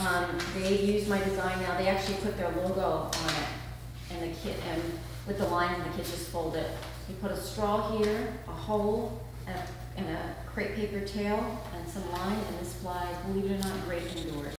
They use my design now. They actually put their logo on it, and the kit, and with the lines, and the kit just fold it. You put a straw here, a hole, and a crepe paper tail, and some line, and this flies, believe it or not, great indoors.